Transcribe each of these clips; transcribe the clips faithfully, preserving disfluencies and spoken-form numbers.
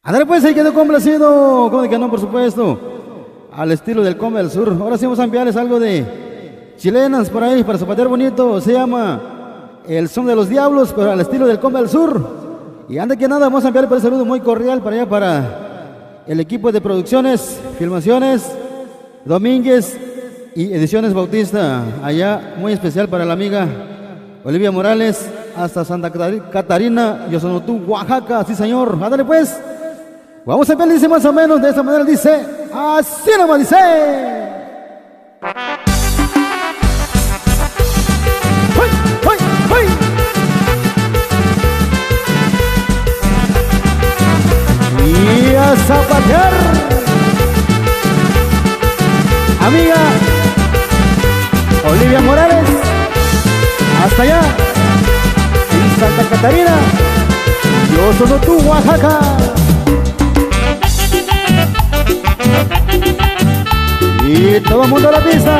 Ándale pues, ahí quedó complacido, como de que no, por supuesto, al estilo del Combe del Sur. Ahora sí vamos a enviarles algo de chilenas por ahí, para zapatear bonito. Se llama El Son de los Diablos, pero al estilo del Combe del Sur. Y anda que nada, vamos a enviarle un saludo muy cordial para allá, para el equipo de producciones, filmaciones, Domínguez y Ediciones Bautista. Allá, muy especial para la amiga Olivia Morales, hasta Santa Catarina, Yosonotú, Oaxaca. Sí, señor. Ándale pues. Vamos a ver, dice más o menos de esta manera, dice, así nomás dice. ¡Uy, uy, uy! Y a zapatear, amiga Olivia Morales, hasta allá, en Santa Catarina, Yosonotú, Oaxaca. Y todo el mundo a la pista.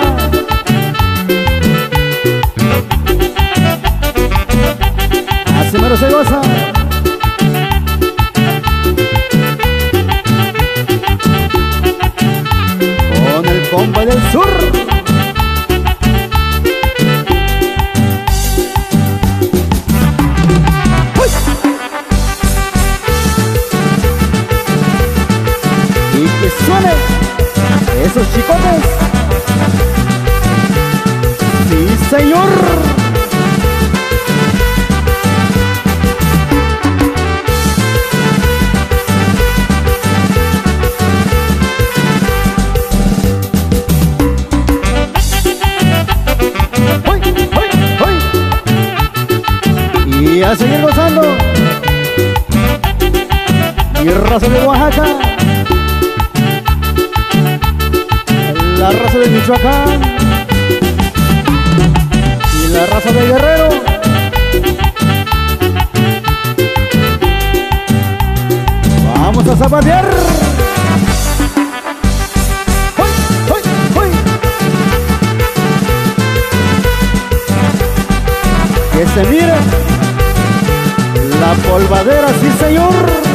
Así mero se goza. Con el Combe del Sur. ¡Uy! Y que suene esos chicotes. Sí, señor. ¡Uy, uy, uy! Y a seguir gozando. Y raza de Oaxaca, la raza de Michoacán y la raza de Guerrero. Vamos a zapatear. ¡Uy, uy, uy! Que se mire la polvadera, sí señor.